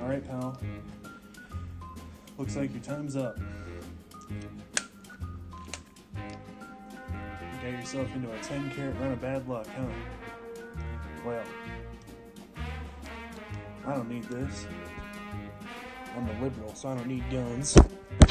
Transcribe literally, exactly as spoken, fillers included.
Alright, pal. Looks like your time's up. You got yourself into a ten carat run of bad luck, huh? Well, I don't need this. I'm a liberal, so I don't need guns.